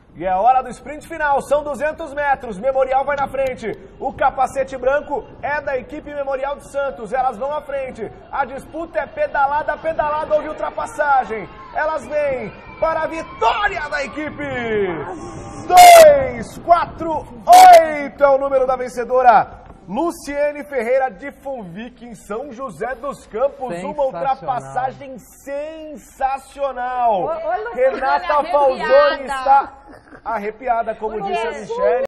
E é hora do sprint final, são 200 metros, Memorial vai na frente. O capacete branco é da equipe Memorial de Santos, elas vão à frente. A disputa é pedalada, pedalada, houve ultrapassagem. Elas vêm para a vitória da equipe. 2, 4, 8 é o número da vencedora. Luciene Ferreira de Fonvic, em São José dos Campos, uma ultrapassagem sensacional. Renata Falzoni está arrepiada, como disse a Michele.